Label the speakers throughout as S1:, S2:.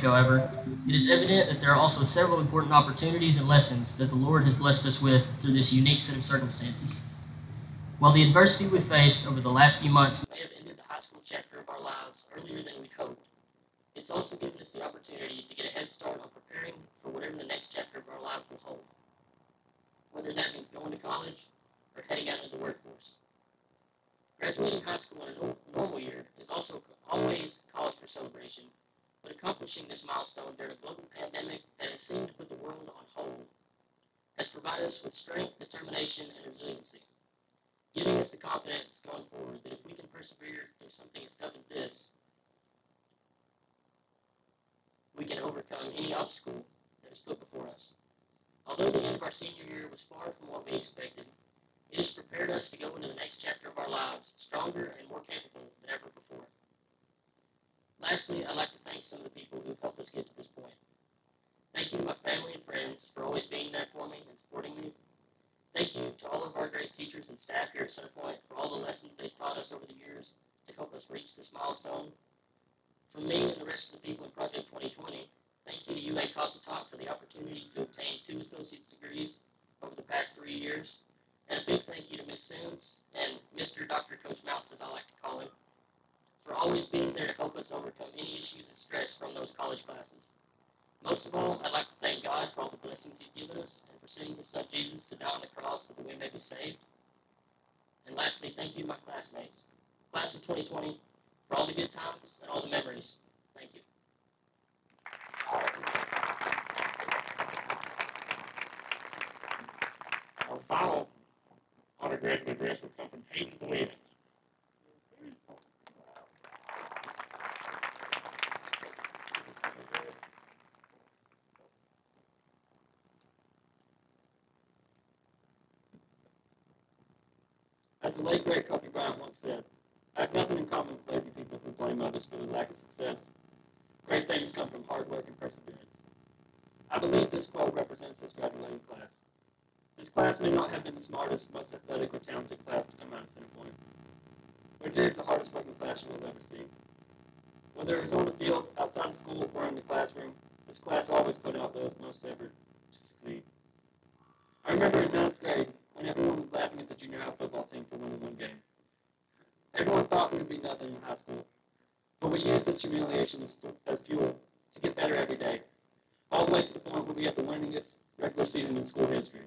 S1: however, it is evident that there are also several important opportunities and lessons that the Lord has blessed us with through this unique set of circumstances. While the adversity we faced over the last few months may have ended the high school chapter of our lives earlier than we'd hoped, it's also given us the opportunity to get a head start on preparing for whatever the next chapter of our lives will hold, whether that means going to college or heading out into the workforce. Graduating high school in a normal year is also always cause for celebration, but accomplishing this milestone during a global pandemic that has seemed to put the world on hold has provided us with strength, determination, and resiliency, giving us the confidence going forward that if we can persevere through something as tough as this, we can overcome any obstacle that is put before us. Although the end of our senior year was far from what we expected, it has prepared us to go into the next chapter of our lives stronger and more capable than ever before. Lastly, I'd like to thank some of the people who have helped us get to this point. Thank you to my family and friends for always being there for me and supporting me. Thank you to all of our great teachers and staff here at Centerpoint for all the lessons they've taught us over the years to help us reach this milestone. From me and the rest of the people in Project 2020, thank you to UA Casa Talk for the opportunity to obtain 2 associate's degrees over the past 3 years. And a big thank you to Ms. Sims and Mr. Dr. Coach Mounts, as I like to call him, for always being there to help us overcome any issues and stress from those college classes. Most of all, I'd like to thank God for all the blessings He's given us and for sending His Son Jesus to die on the cross so that we may be saved. And lastly, thank you to my classmates, class of 2020, for all the good times and all the memories. Thank you.
S2: Our final autograph address will come from Hayden Williams.
S3: As the late great Kobe Bryant once said, I have nothing in common with lazy people who blame others for their lack of success. Great things come from hard work and perseverance. I believe this quote represents this graduating class. This class may not have been the smartest, most athletic, or talented class to come out of Centerpoint, but it is the hardest working class you will ever see. Whether it was on the field, outside of school, or in the classroom, this class always put out those most effort to succeed. I remember in 9th grade when everyone was laughing at the junior high football team for winning one game. Everyone thought we would be nothing in high school, but we used this humiliation as fuel to get better every day, all the way to the point where we had the winningest regular season in school history.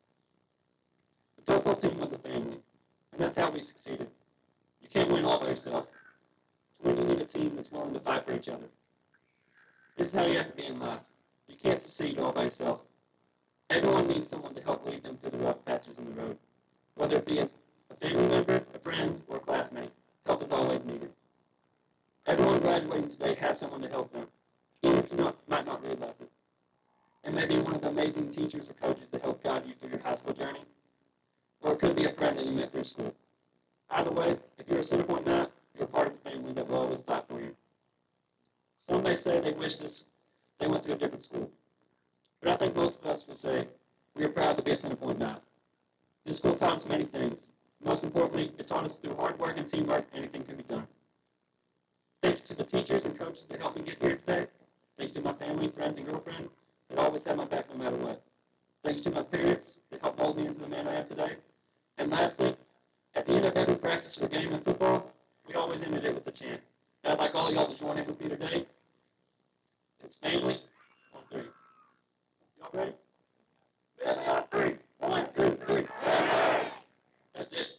S3: The football team was a family, and that's how we succeeded. You can't win all by yourself. To win, you need a team that's willing to fight for each other. This is how you have to be in life. You can't succeed all by yourself. Everyone needs someone to help lead them through the rough patches in the road. Whether it be as a family member, a friend, or a classmate, help is always needed. Everyone graduating today has someone to help them, even if you might not realize it. It may be one of the amazing teachers or coaches that help guide you through your high school journey, or it could be a friend that you met through school. Either way, if you're a Centerpoint Knight, you're part of the family that will always fight for you. Some may say they wish they went to a different school, but I think most of us will say we are proud to be a Centerpoint Knight. This school taught us many things. Most importantly, it taught us through hard work and teamwork, anything can be done. Thank you to the teachers and coaches that helped me get here today. Thank you to my family, friends, and girlfriend that always had my back no matter what. Thank you to my parents that helped mold me into the man I am today. And lastly, at the end of every practice or game in football, we always ended it with a chant. And I'd like all of y'all to join in with me today. It's family on 3. Y'all ready? Family on 3. 1, 2, 3. Family. That's it.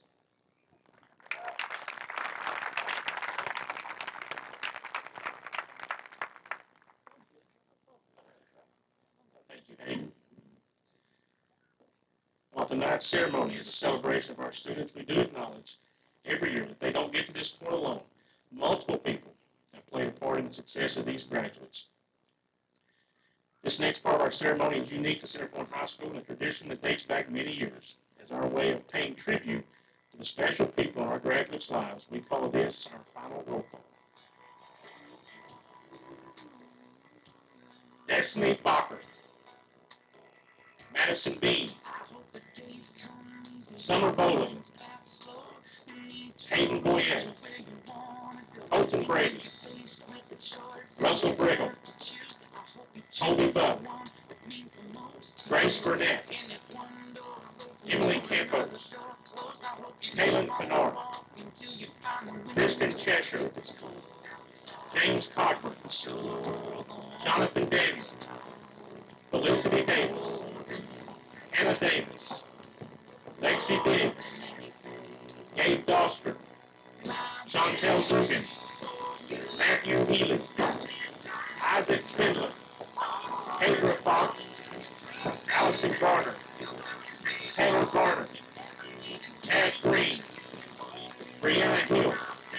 S2: Thank you, Hayden. While tonight's ceremony is a celebration of our students, we do acknowledge every year that they don't get to this point alone. Multiple people have played a part in the success of these graduates. This next part of our ceremony is unique to Centerpoint High School and a tradition that dates back many years. As our way of paying tribute to the special people in our graduates' lives, we call this our final roll call. Destiny Bacher, Madison Bean, Summer Bowling, Hayden Boyer, Colton Brady, Russell Briggle, Toby Buck, Grace Burnett, Emily Campos, Kaylin Kennard, Kristen Cheshire, James Cochran, Jonathan Davis, Felicity Davis, Anna Davis, Lexi Diggs, Gabe Doster, Chantel Dugan, Matthew Healy, Isaac Finley, Kendra Fox, Allison Garner, Taylor Garner, Chad Green, Brianna Hill,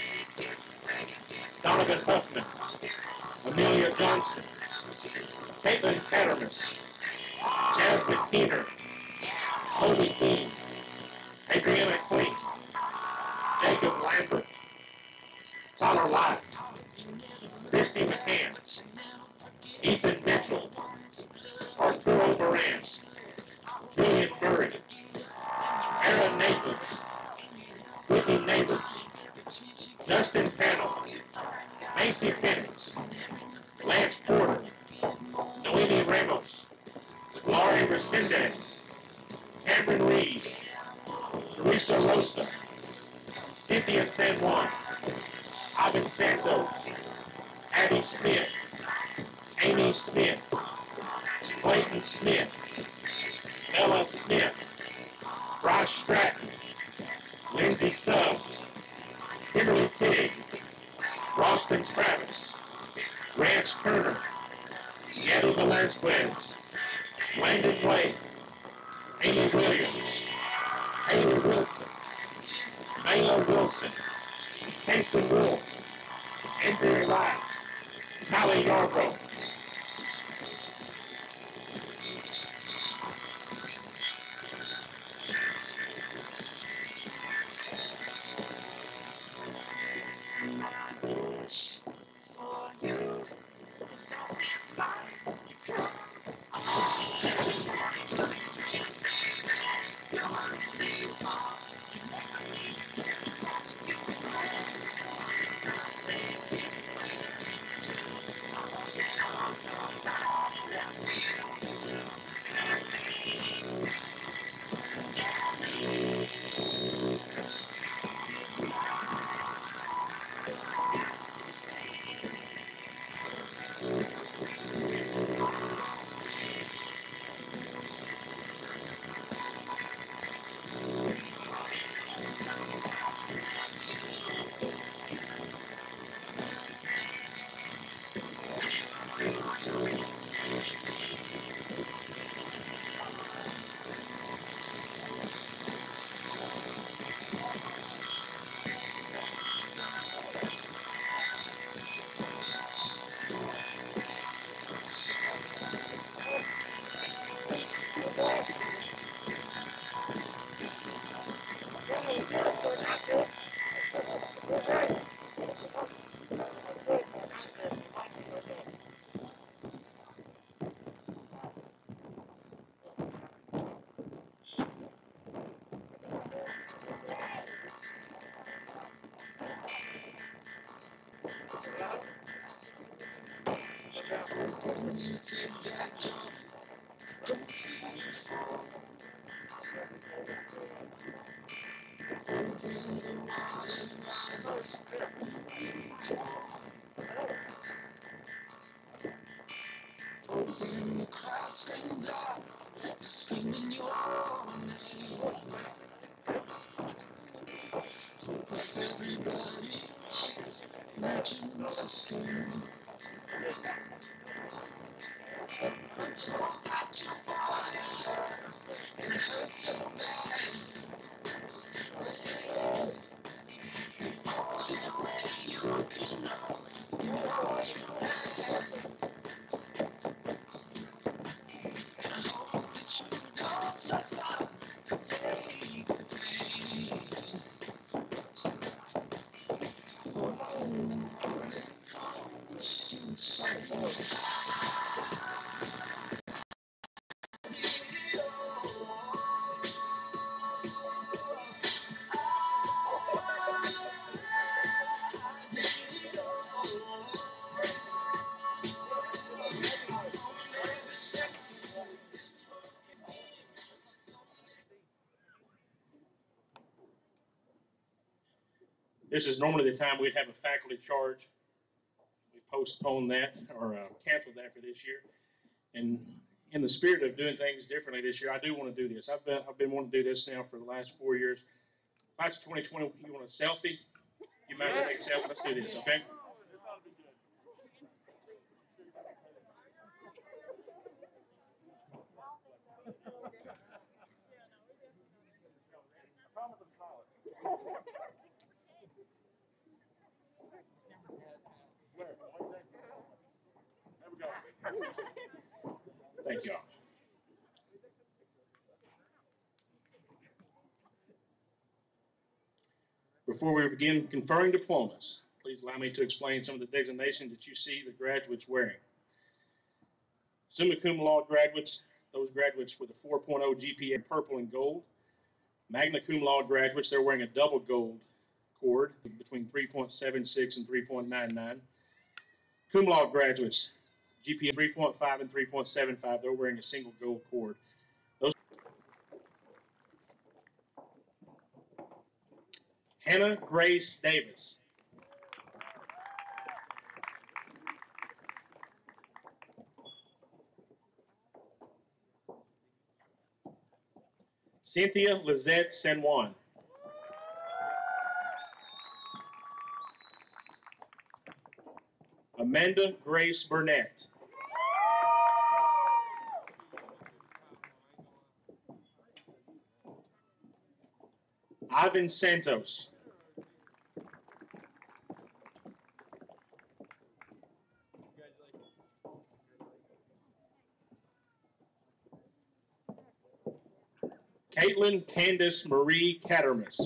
S2: Donovan Huffman, Amelia Johnson, Caitlin Pattermas, Jasmine Keener, Cody Keene, Adriana Clean, Jacob Lambert, Tyler Light, Christy McCann, Ethan Mitchell, Arturo Moran, Julian Murray, Aaron Naples, Whitney Neighbors, Justin Pannell, Macy Penix, Lance Porter, Noemi Ramos, Laurie Resendez, Cameron Reed, Teresa Rosa, Cynthia San Juan, Ivan Santos, Abby Smith, Amy Smith, Clayton Smith, Ella Smith, Bryce Stratton, Lindsay Suggs, Kimberly Tigg, Roston Travis, Rance Turner, Yadi Velasquez, Landon Wade, Amy Williams, Haley Wilson, Mayla Wilson, Casey Wolf, Andrew Wright, Kylie Yarbrough. This is normally the time we'd have a faculty charge. We postponed that or canceled that for this year. And in the spirit of doing things differently this year, I do want to do this. I've been wanting to do this now for the last 4 years. Class of 2020, you want a selfie? You might want to take a selfie. Let's do this, okay? Thank y'all. Before we begin conferring diplomas, please allow me to explain some of the designations that you see the graduates wearing. Summa cum laude graduates, those graduates with a 4.0 GPA, purple and gold. Magna cum laude graduates, they're wearing a double gold cord between 3.76 and 3.99. Cum laude graduates, GPA 3.5 and 3.75, they're wearing a single gold cord. Those Hannah Grace Davis. Cynthia Lizette San Juan. Amanda Grace Burnett. Ivan Santos. Caitlin Candace Marie Cattermas.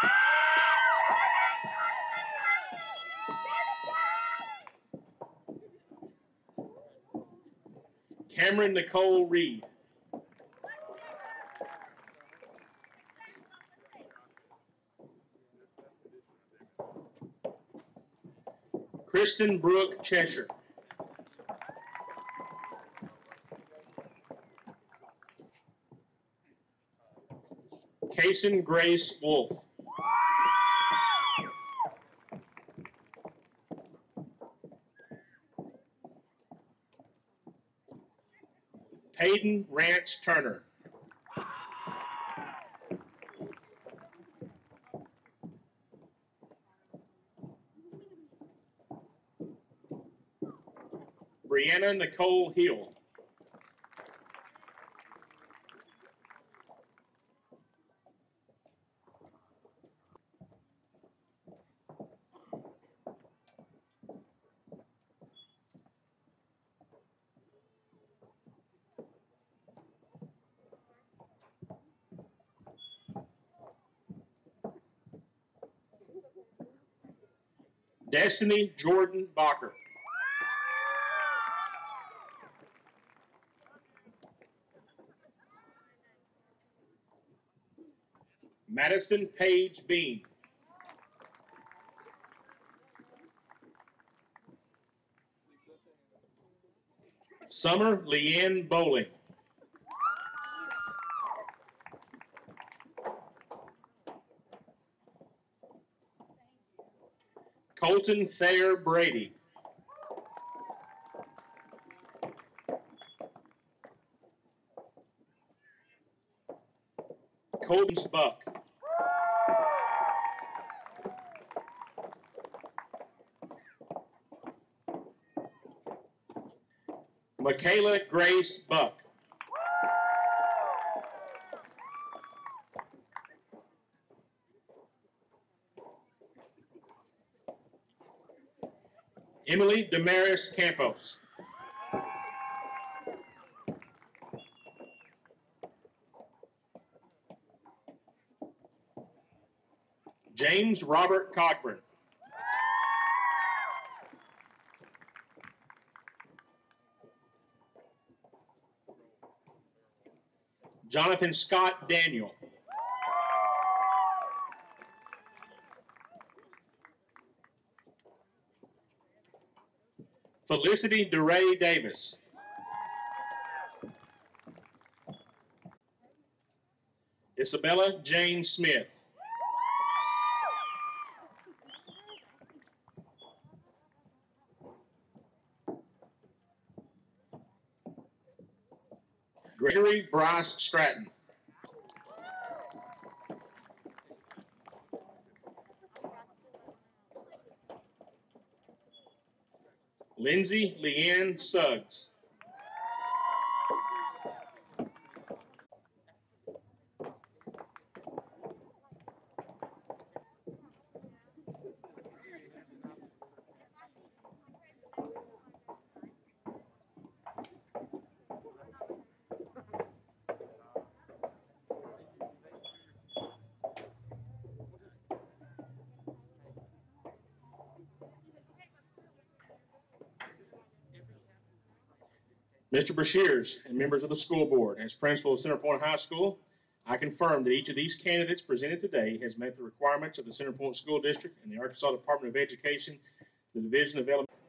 S2: Cameron Nicole Reed. Kristen Brooke Cheshire. Kaysen Grace Wolf. Peyton Rance Turner. Brianna Nicole Hill. Destiny Jordan Bacher. Madison Page Bean. Summer Leanne Bowling. Colton Thayer Brady. Colton Buck. Michaela Grace Buck. Emily Damaris Campos. James Robert Cockburn. Jonathan Scott Daniel. Felicity DeRay Davis. Isabella Jane Smith. Gregory Bryce Stratton. Lindsay Leanne Suggs. Mr. Brashears and members of the school board, as principal of Centerpoint High School, I confirm that each of these candidates presented today has met the requirements of the Centerpoint School District and the Arkansas Department of Education, the Division of Elementary.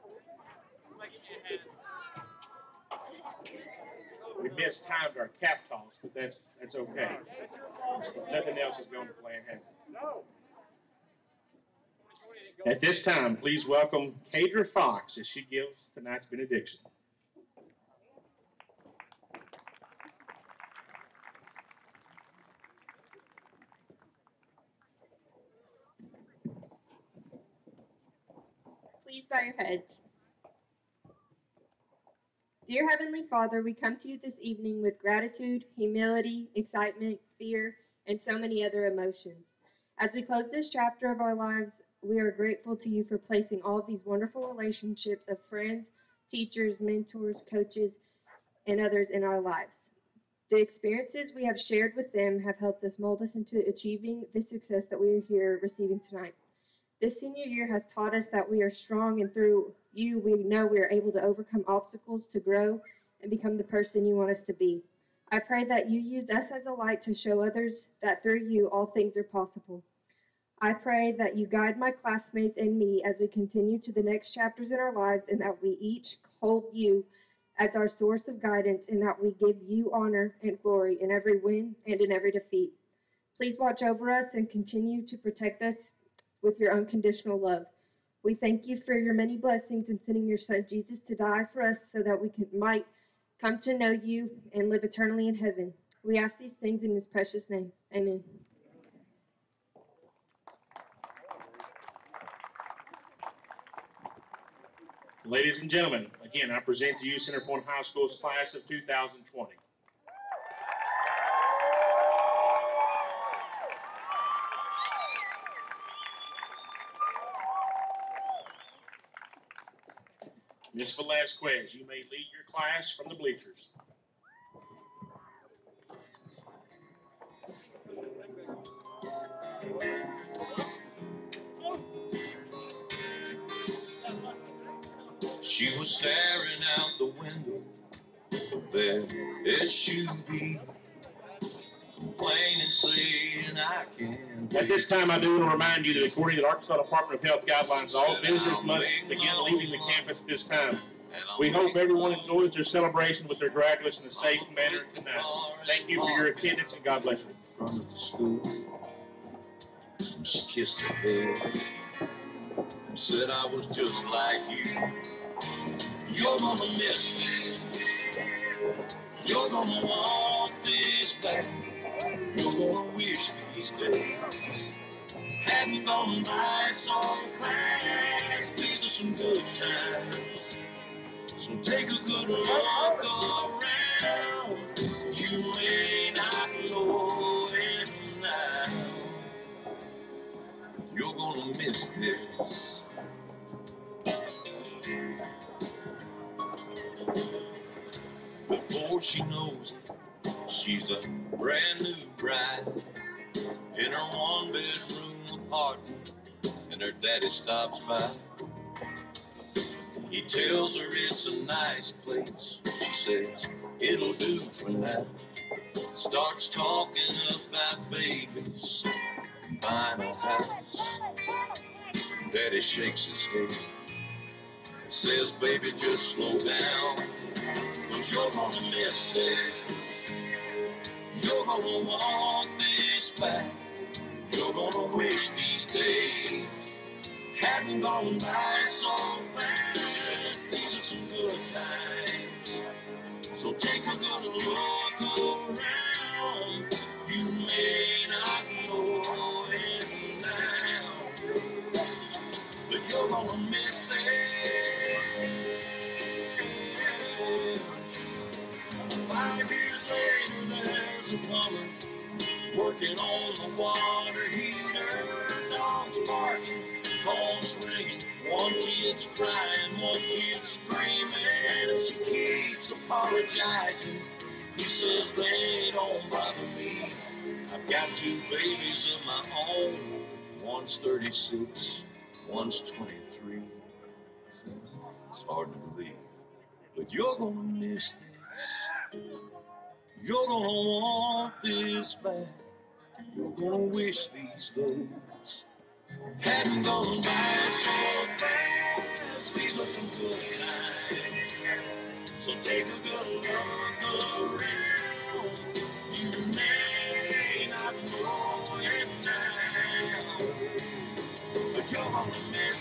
S2: We missed timed our cap toss, but that's okay. Nothing else is going to plan, has it? At this time, please welcome Kadra Fox as she gives tonight's benediction.
S4: Please bow your heads. Dear Heavenly Father, we come to you this evening with gratitude, humility, excitement, fear, and so many other emotions. As we close this chapter of our lives, we are grateful to you for placing all of these wonderful relationships of friends, teachers, mentors, coaches, and others in our lives. The experiences we have shared with them have helped us mold us into achieving the success that we are here receiving tonight. This senior year has taught us that we are strong, and through you, we know we are able to overcome obstacles to grow and become the person you want us to be. I pray that you use us as a light to show others that through you, all things are possible. I pray that you guide my classmates and me as we continue to the next chapters in our lives, and that we each hold you as our source of guidance, and that we give you honor and glory in every win and in every defeat. Please watch over us and continue to protect us with your unconditional love. We thank you for your many blessings in sending your son Jesus to die for us so that we might come to know you and live eternally in heaven. We ask these things in his precious name. Amen.
S2: Ladies and gentlemen, again, I present to you Centerpoint High School's class of 2020. Ms. Velasquez, you may lead your class from the bleachers.
S5: She was staring out the window of their SUV, complaining, saying, I can't.
S2: At this time, I do want to remind you that according to the Arkansas Department of Health guidelines, all visitors must begin leaving the campus at this time. We hope everyone enjoys their celebration with their graduates in a safe manner tonight. Thank you for your attendance, and God bless you.
S5: In front of the school, and she kissed her head and said, I was just like you. You're gonna miss me. You're gonna want this back. You're gonna wish these days hadn't gone by so fast. These are some good times, so take a good look around. You may not know it now. You're gonna miss this. Before she knows it, she's a brand new bride in her one-bedroom apartment, and her daddy stops by. He tells her it's a nice place. She says, it'll do for now. Starts talking about babies and buying a house. Daddy shakes his head and says, baby, just slow down, 'cause you're gonna miss it. You're gonna want this back. You're gonna wish these days hadn't gone by so fast. These are some good times, so So take a good look around. You may not know it now, but you're gonna miss this. 5 years later, there's a plumber working on the water heater. Dogs barking, phones ringing. One kid's crying, one kid's screaming, and she keeps apologizing. He says, they don't bother me. I've got 2 babies of my own. One's 36, one's 23. It's hard to believe, but you're gonna miss this. You're gonna want this back. You're gonna wish these days hadn't gone by so fast. These are some good times. So take a good look around. You may not know it now, but you're gonna miss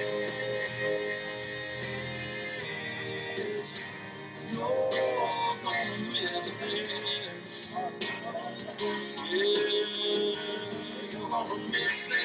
S5: this. You're gonna miss this. Yeah, you're gonna miss this.